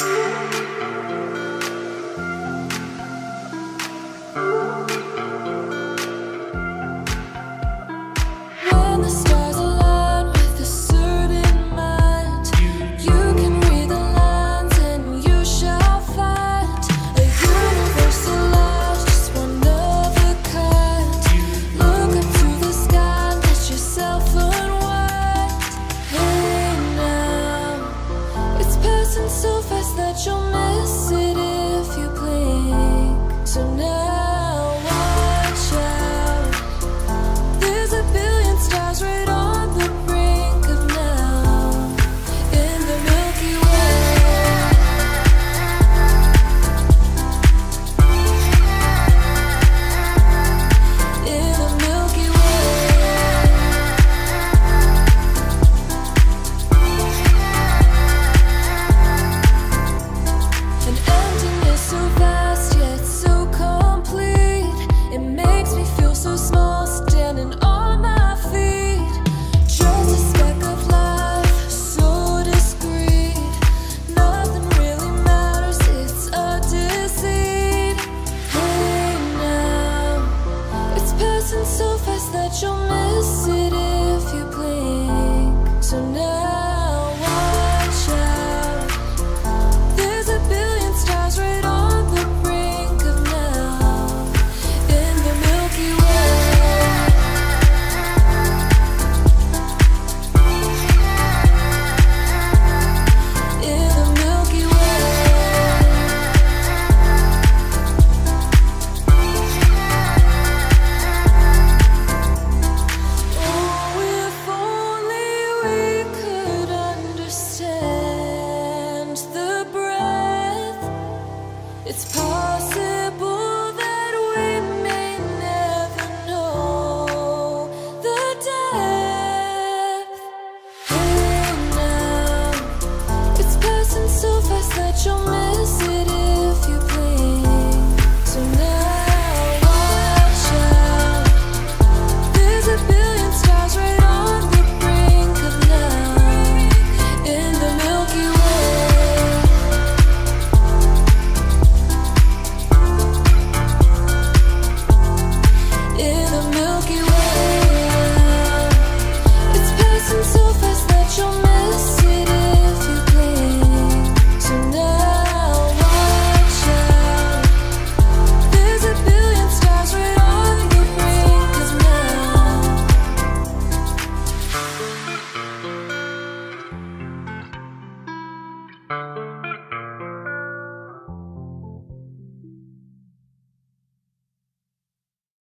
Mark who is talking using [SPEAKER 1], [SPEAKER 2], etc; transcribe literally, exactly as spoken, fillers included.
[SPEAKER 1] When the stars align with a certain mind, you can read the lines and you shall find a universal law, just one of a kind. Look up to the sky, let yourself unwind. Hey now, it's passing so fast that you'll miss it if you blink. So now watch out, there's a billion stars right on the brink of now, in the Milky Way. In the Milky Way. An emptiness so vast yet so complete, it makes me feel so small standing on my feet. Just a speck of life, so discreet. Nothing really matters, it's a deceit. Hey now, it's passing so fast that you'll miss it if you blink. So now watch out, there's a billion stars right on the brink of now, in the Milky Way. In the Milky Way. Oh, if only we could understand the breath. It's possible.